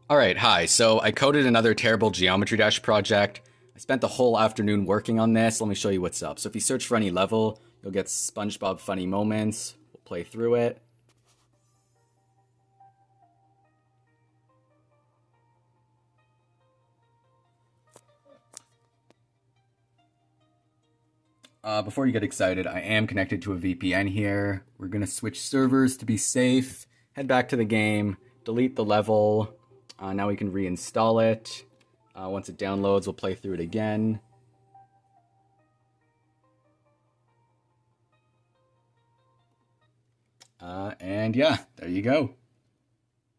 Alright, hi. So I coded another terrible Geometry Dash project. I spent the whole afternoon working on this. Let me show you what's up. So if you search for any level, you'll get SpongeBob Funny Moments. We'll play through it. Before you get excited, I am connected to a VPN here. We're going to switch servers to be safe. Head back to the game. Delete the level. Now we can reinstall it. Once it downloads, we'll play through it again. And yeah, there you go.